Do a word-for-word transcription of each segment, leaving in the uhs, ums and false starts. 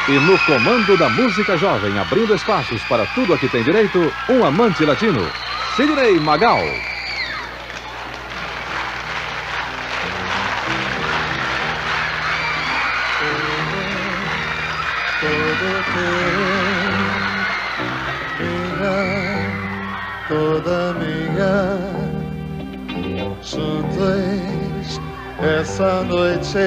E no comando da música jovem, abrindo espaços para tudo a que tem direito, um amante latino, Sidney Magal. Toda minha, juntos essa noite.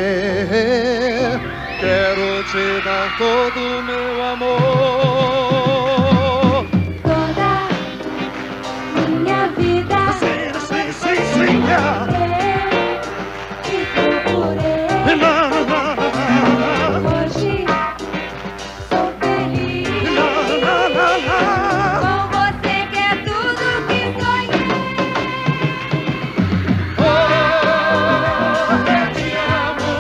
Quero te dar todo o meu amor. Toda minha vida. Sim, sim, sim, sim. E procurei. Na, na, na, na. Hoje sou feliz. Na, na, na, na. Com você que é tudo que sonhei. Oh, eu te amo.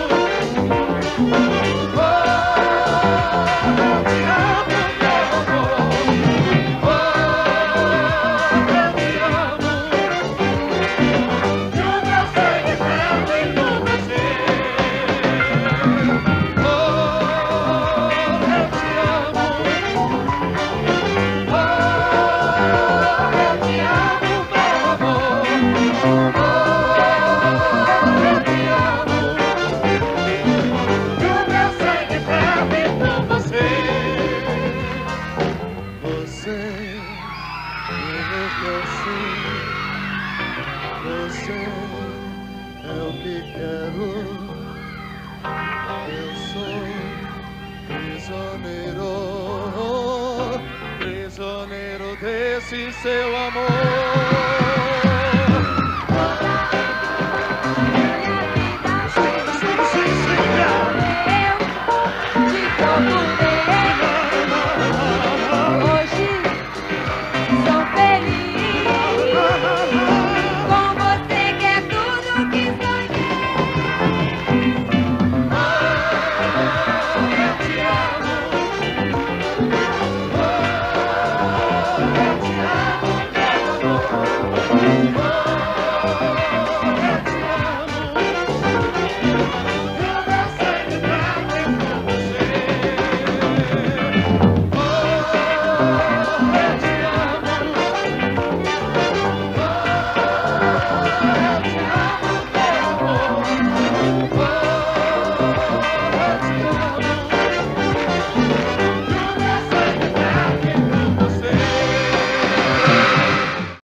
Oh, eu te amo, meu amor. Oh, eu te amo. E o meu sangue ferve por você. Oh, eu te amo. Oh, eu te amo, meu amor. Oh, eu te amo. E o meu sangue ferve por você. Você enlouquece. Você é o que quero. Eu sou prisioneiro, prisioneiro desse seu amor.